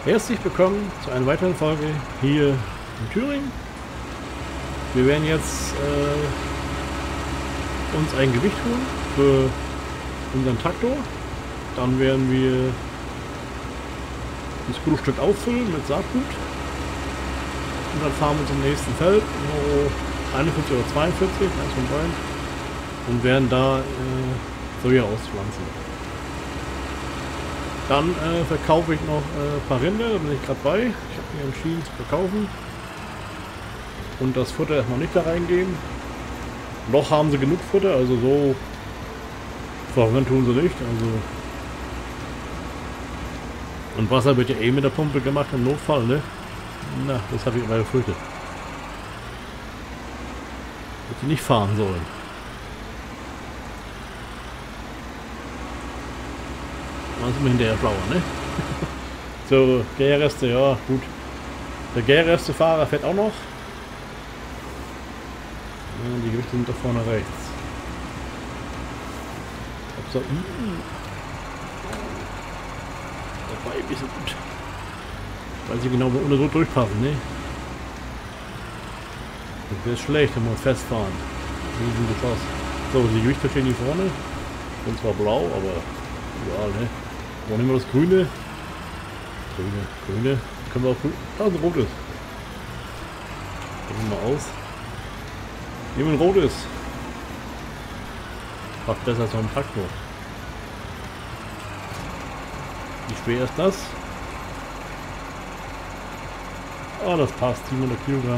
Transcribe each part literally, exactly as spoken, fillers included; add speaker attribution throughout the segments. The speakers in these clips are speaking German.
Speaker 1: Herzlich willkommen zu einer weiteren Folge hier in Thüringen. Wir werden jetzt äh, uns ein Gewicht holen für unseren Traktor. Dann werden wir das Grundstück auffüllen mit Saatgut. Und dann fahren wir zum nächsten Feld, wo einundvierzig oder zweiundvierzig, eins von beiden, und werden da äh, Soja auspflanzen. Dann äh, verkaufe ich noch äh, ein paar Rinder, da bin ich gerade bei. Ich habe mich entschieden zu verkaufen. Und das Futter erstmal nicht da reingeben. Noch haben sie genug Futter, also so verhungern tun sie nicht. Also und Wasser wird ja eh mit der Pumpe gemacht im Notfall, ne? Na, das habe ich immer befürchtet. Dass die nicht fahren sollen. Dann sind wir hinterher schlauer, ne? So, Gärreste, ja, gut. Der Gärreste-Fahrer fährt auch noch. Ja, die Gewichte sind da vorne rechts. So, dabei ein bisschen gut. Weil sie genau ohne so durchpassen, ne? Das wäre schlecht, wenn wir uns festfahren. Riesengeschoss. So, die Gewichte stehen hier vorne. Sind zwar blau, aber egal, ne? Wo nehmen wir das Grüne? Grüne, Grüne. Können wir auch grün. Da ist ein rotes. Nehmen wir mal aus. Nehmen wir ein rotes. Macht besser als so ein Traktor. Wie schwer ist das? Ah, das passt. siebenhundert Kilogramm.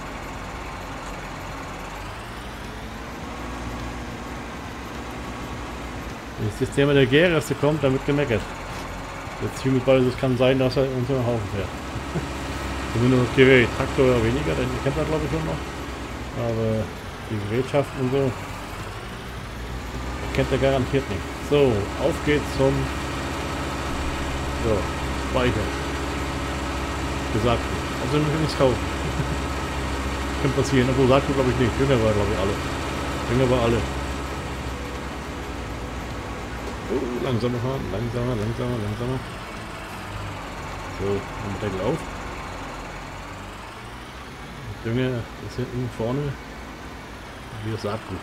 Speaker 1: Wenn das System mit der Gärreste kommt, dann wird gemeckert. Beziehungsweise es kann sein, dass er uns in den Haufen fährt. Zumindest das Gerät. Traktor oder weniger, denn ihr kennt das glaube ich schon noch. Aber die Gerätschaften und so kennt er garantiert nicht. So, auf geht's zum so, Speicher. Gesagt. Also müssen wir nichts kaufen. Könnte passieren, obwohl sagt glaube ich nicht. Jünger war glaube ich alle. Jünger war alle. Oh, langsamer fahren, langsamer, langsamer, langsamer. So, dann Deckel auf. Dünger ist hinten vorne. Wie das Saatgut.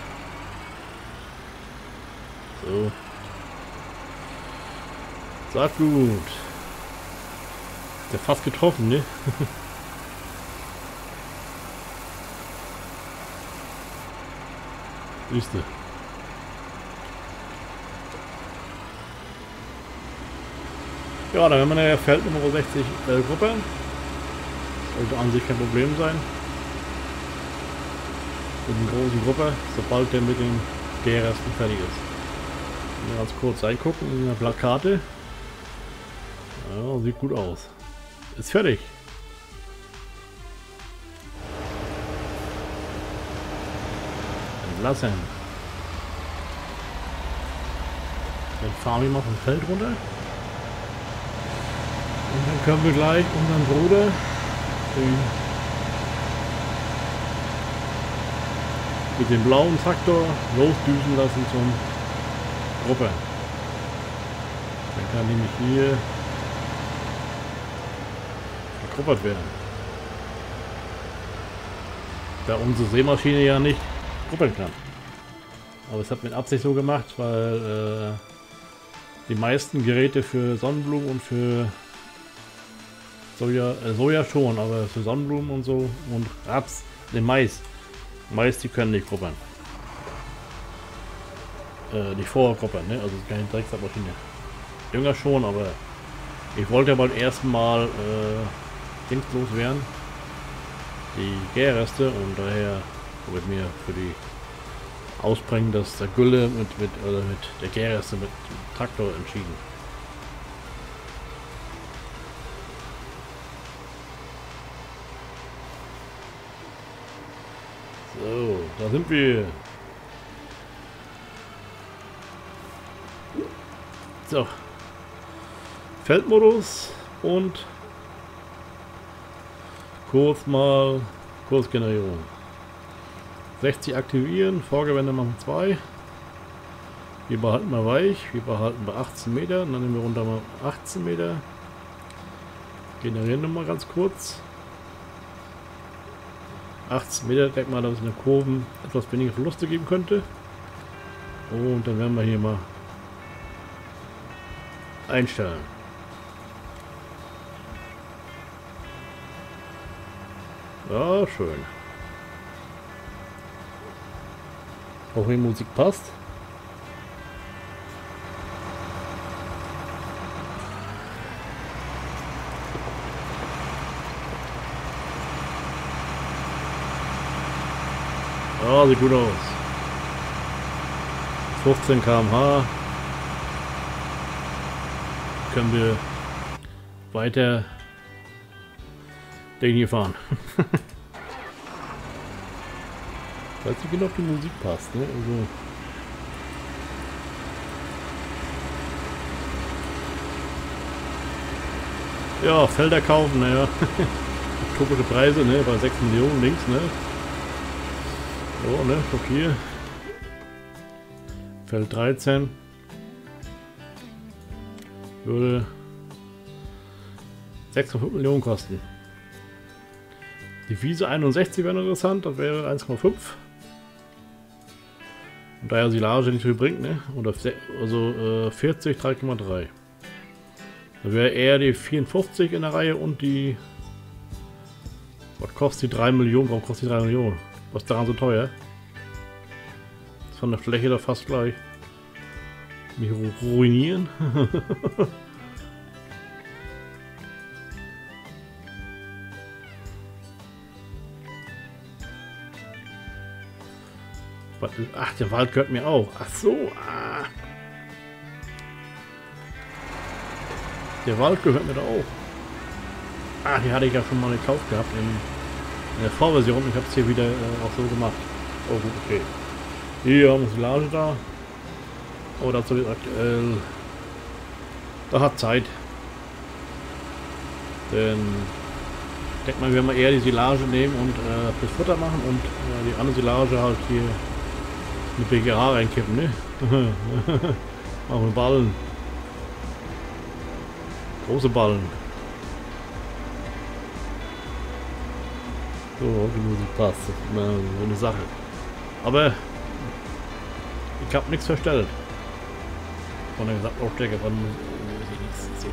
Speaker 1: So. Saatgut. Ist ja fast getroffen, ne? Siehste. Ja, dann haben wir eine Feld Nummer sechzig äh, Gruppe. Sollte an sich kein Problem sein. Mit einer großen Gruppe, sobald der mit den Gärresten fertig ist. Mal ganz kurz reingucken in der Plakate. Ja, sieht gut aus. Ist fertig. Entlassen. Dann fahren wir mal vom Feld runter. Und dann können wir gleich unseren Bruder den, mit dem blauen Traktor losdüsen lassen zum Gruppe. Dann kann nämlich hier vergruppert werden. Da unsere Sämaschine ja nicht gruppeln kann. Aber es hat mit Absicht so gemacht, weil äh, die meisten Geräte für Sonnenblumen und für Soja, äh, Soja schon, aber für Sonnenblumen und so und Raps, den Mais. Mais, die können nicht gruppern. Äh, nicht vorher gruppern, ne? Also keine Drecksabmaschine. Dünger schon, aber ich wollte ja beim ersten Mal äh, dingslos werden. Die Gärreste und daher habe ich mir für die Ausbringen des der Gülle mit, mit, oder mit der Gärreste mit dem Traktor entschieden. So, da sind wir. So. Feldmodus und kurz mal Kursgenerierung. sechzig aktivieren, Vorgewende machen zwei. Wir behalten mal weich, wir behalten bei achtzehn Meter, und dann nehmen wir runter mal achtzehn Meter. Generieren nochmal ganz kurz. achtzehn Meter, denk mal, dass es in den Kurven etwas weniger Verluste geben könnte. Und dann werden wir hier mal einstellen. Ja, schön. Auch wenn die Musik passt. Ja, sieht gut aus. fünfzehn Kilometer pro Stunde. Können wir weiter den hier fahren. Ich weiß nicht genau, ob die Musik passt, ne? Also ja, Felder kaufen, naja. Utopische Preise, ne? Bei sechs Millionen links, ne? So, ne? Guck hier. Feld dreizehn. Würde sechs Komma fünf Millionen kosten. Die Wiese einundsechzig wäre interessant, das wäre eins Komma fünf. Und da ja Silage nicht viel bringt, ne? Oder also äh, vierzig, drei Komma drei. Da wäre eher die vierundfünfzig in der Reihe und die. Was kostet die drei Millionen? Warum kostet die drei Millionen? Was ist daran so teuer? Das ist von der Fläche da fast gleich. Mich ruinieren. Ach, der Wald gehört mir auch. Ach so. Ah. Der Wald gehört mir da auch. Ah, die hatte ich ja schon mal gekauft gehabt in, in der Vorversion. Ich habe es hier wieder äh, auch so gemacht. Oh gut, okay. Hier haben wir Silage da. Oh, dazu wird aktuell. Da hat Zeit. Denn ich denke mal, wir werden mal eher die Silage nehmen und äh, das Futter machen und äh, die andere Silage halt hier mit B G H reinkippen, ne? Machen wir Ballen. Große Ballen. So, die Musik passt. Das ist immer so eine Sache. Aber ich habe nichts verstellt. Von der Gesamtaufstärke von nichts.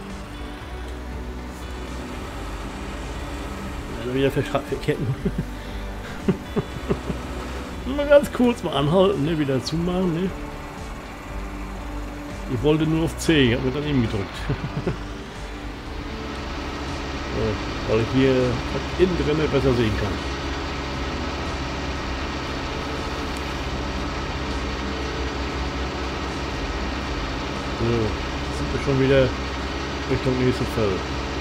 Speaker 1: Also wieder verketten. Mal ganz kurz mal anhalten, ne? Wieder zumachen, ne? Ich wollte nur auf C, ich habe mir dann eben gedrückt. So, weil ich hier innen drin besser sehen kann. So, jetzt sind wir schon wieder Richtung nächstes Feld.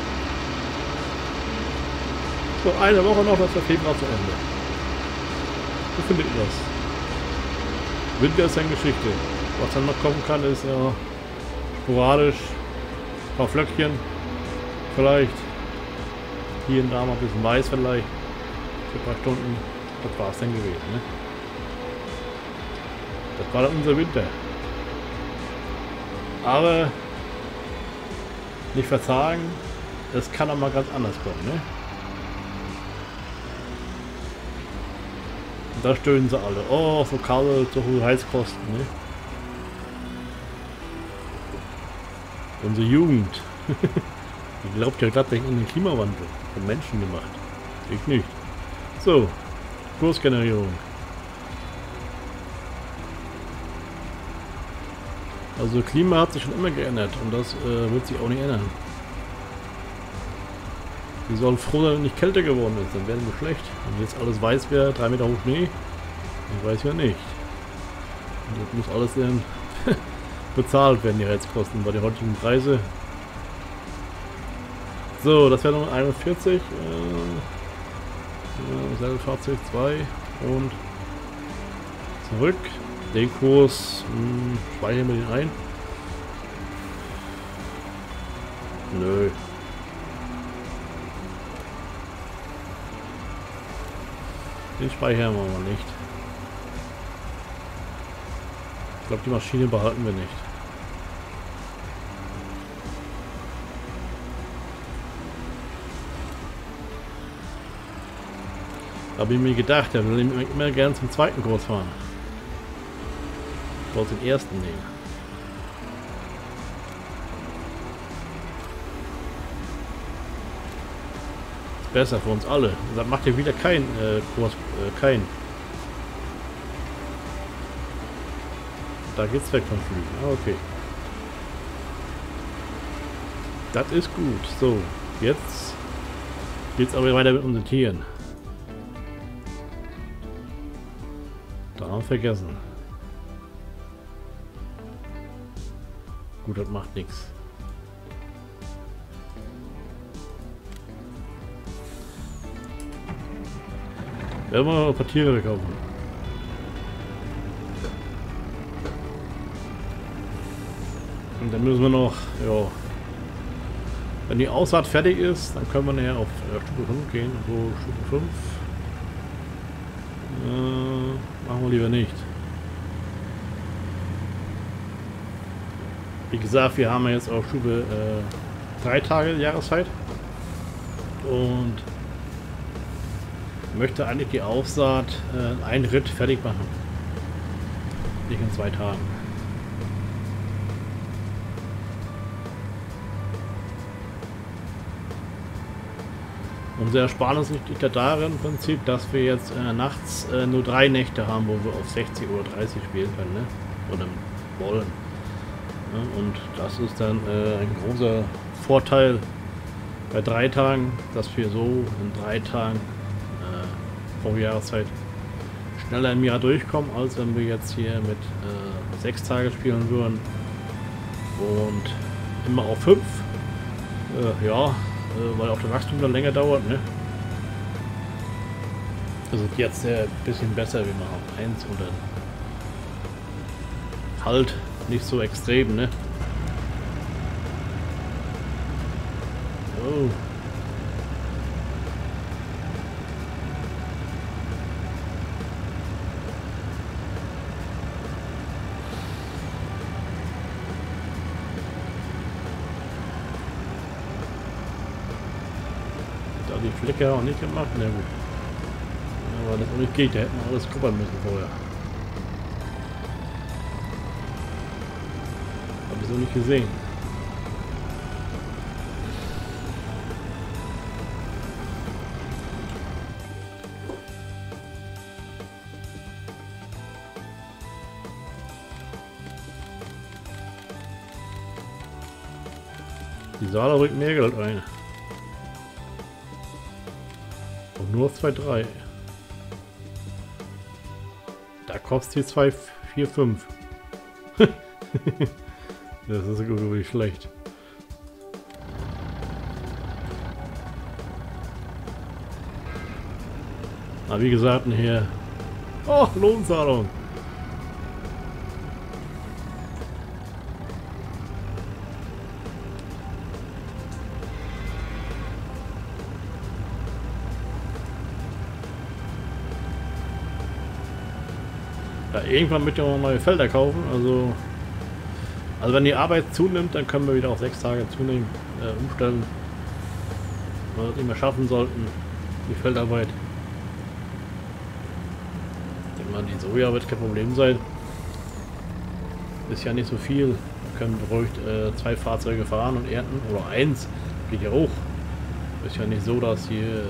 Speaker 1: So, eine Woche noch, das ist der Februar zu Ende. Wie findet ihr das? Winter ist eine Geschichte. Was dann noch kommen kann, ist ja sporadisch ein paar Flöckchen. Vielleicht hier und da mal ein bisschen weiß vielleicht. Für ein paar Stunden. Das war es dann gewesen. Ne? Das war dann unser Winter. Aber nicht verzagen, es kann auch mal ganz anders kommen. Ne? Und da stöhnen sie alle. Oh, so kalt, so hohe Heizkosten. Ne? Unsere Jugend. Die glaubt ja gerade an den Klimawandel. Von Menschen gemacht. Ich nicht. So, Kursgenerierung. Also Klima hat sich schon immer geändert und das äh, wird sich auch nicht ändern. Wir sollen froh sein, wenn nicht kälter geworden ist, dann werden wir schlecht. Wenn jetzt alles weiß wäre, drei Meter hoch Schnee, ich weiß ja nicht. Und das muss alles dann bezahlt werden, die Heizkosten bei den heutigen Preise. So, das wäre Nummer einundvierzig. Äh, selbe Fahrzeug zwei und zurück. Den Kurs mh, speichern wir den ein. Nö. Den speichern wir mal nicht. Ich glaube, die Maschine behalten wir nicht. Habe ich mir gedacht, er will immer, immer gern zum zweiten Kurs fahren. Ich wollte den ersten nehmen. Ist besser für uns alle. Da macht er wieder kein äh, Kurs, äh, kein. Da geht's weg vom Flügen. Ah, okay. Das ist gut. So, jetzt geht's aber weiter mit unseren Tieren. Da haben wir vergessen. Gut, das macht nichts. Werden wir mal ein paar Tiere kaufen. Und dann müssen wir noch, ja, wenn die Aussaat fertig ist, dann können wir näher auf äh, Stufe fünf gehen. So, Stufe fünf. Äh, machen wir lieber nicht. Wie gesagt, wir haben jetzt auf Stufe äh, drei Tage Jahreszeit. Und möchte eigentlich die Aussaat äh, einen Ritt fertig machen. Nicht in zwei Tagen. Unser Ersparnis liegt ja darin im Prinzip, dass wir jetzt äh, nachts äh, nur drei Nächte haben, wo wir auf sechzig oder dreißig spielen können, ne? Oder wollen. Ja, und das ist dann äh, ein großer Vorteil bei drei Tagen, dass wir so in drei Tagen äh, vor Jahreszeit schneller im Jahr durchkommen, als wenn wir jetzt hier mit äh, sechs Tage spielen würden und immer auf fünf. Äh, ja. Weil auch der Wachstum dann länger dauert, ne? Also jetzt ein bisschen besser, wie man auf eins und dann halt nicht so extrem, ne? Oh. Die Flecke auch nicht gemacht, na gut. Ja, aber das auch nicht geht, da hätten wir alles kuppern müssen vorher. Hab ich so nicht gesehen. Die Sala bringt mehr Geld ein. Nur zwei Komma drei. Da kostet hier zwei Komma vier fünf. Das ist irgendwie schlecht. Aber wie gesagt, hier. Oh, Lohnzahlung. Ja, irgendwann möchte ich auch neue Felder kaufen, also also wenn die Arbeit zunimmt, dann können wir wieder auf sechs Tage zunehmen, äh, umstellen. Wenn wir das nicht mehr schaffen sollten, die Feldarbeit. Ich denke mal, die Soja wird kein Problem sein. Ist ja nicht so viel. Wir können ruhig äh, zwei Fahrzeuge fahren und ernten, oder eins, geht ja auch. Ist ja nicht so, dass hier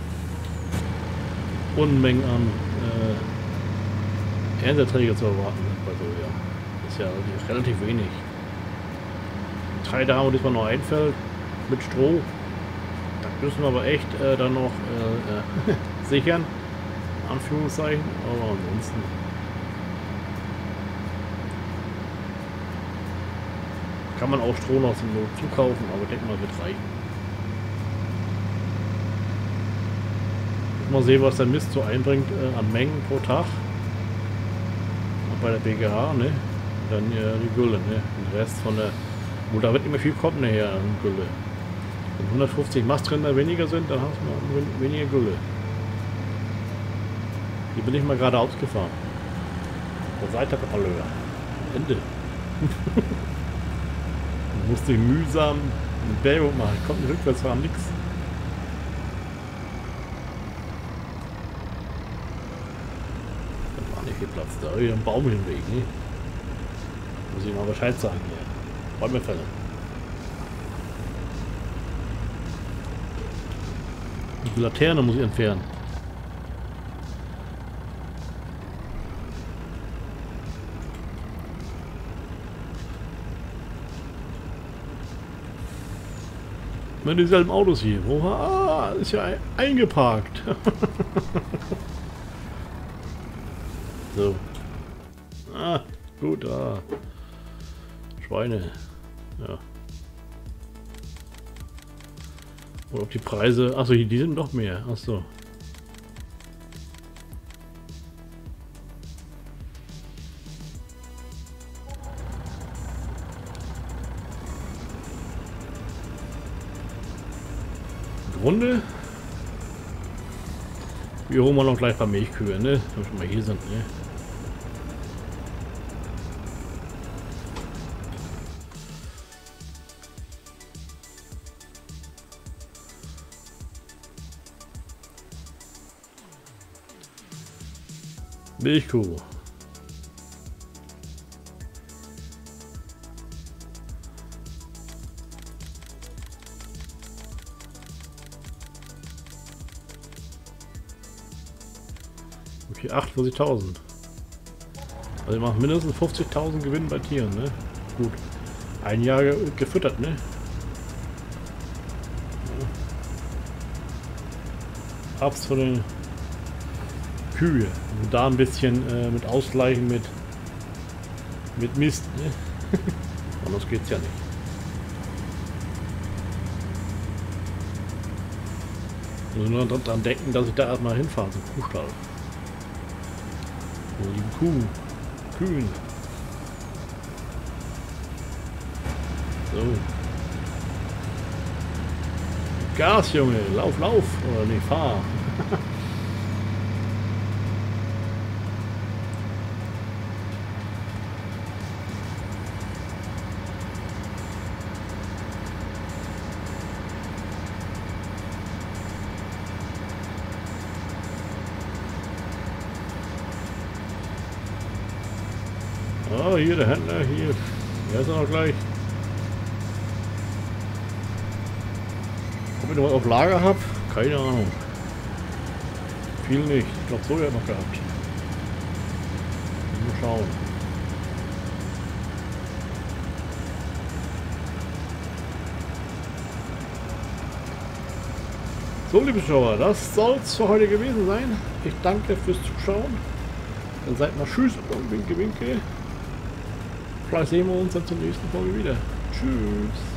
Speaker 1: Unmengen an äh, Ernteträger zu erwarten sind bei Soja. Das ist ja relativ wenig. Getreide haben wir diesmal noch ein Feld mit Stroh. Da müssen wir aber echt äh, dann noch äh, äh, sichern. Anführungszeichen. Aber ansonsten. Kann man auch Stroh noch zum Not zukaufen, aber ich denke mal, wird reichen. Mal sehen, was der Mist so einbringt äh, an Mengen pro Tag. Bei der B G H, ne? Dann äh, die Gülle, ne? Den Rest von der. Wo da wird immer viel kommen nachher an Gülle. Wenn hundertfünfzig Mastrinder weniger sind, dann hast du noch weniger Gülle. Hier bin ich mal gerade ausgefahren. Der Seitenrolleur. Ende. Musste ich mühsam einen Berg machen. Ich konnte nicht rückwärts fahren, nix. Parkplatz. Da ist ein Baum im Weg, ne? Muss ich mal Bescheid sagen hier. Bäume fällen. Die Laterne muss ich entfernen. Immer dieselben Autos hier. Wo, ah, ist ja eingeparkt. So. Ah, gut, ah. Schweine. Ja. Oder ob die Preise... Achso, die sind noch mehr. Achso. Runde. Wir holen wir noch gleich ein paar Milchkühe, ne? Wenn wir schon mal hier sind, ne? Milchkuh. Okay, achtundvierzigtausend. Also wir machen mindestens fünfzigtausend Gewinn bei Tieren, ne? Gut. Ein Jahr ge gefüttert, ne? Ja. Abs von den Kühe. Und da ein bisschen äh, mit ausgleichen mit mit Mist, ne? Anders geht's ja nicht. Ich muss nur daran denken, dass ich da erstmal hinfahre zum Kuhstall. Wo liegen Kuh? Kühen. So. Gas, Junge! Lauf, lauf! Oder nee, fahr! Oh, hier der Händler, hier. Der ist er noch gleich. Ob ich noch was auf Lager habe? Keine Ahnung. Viel nicht. Ich glaube, Soja noch gehabt. Mal schauen. So, liebe Zuschauer, das soll es für heute gewesen sein. Ich danke fürs Zuschauen. Dann seid mal tschüss und winke, winke. Vielleicht sehen wir uns dann zur nächsten Folge wieder. Tschüss.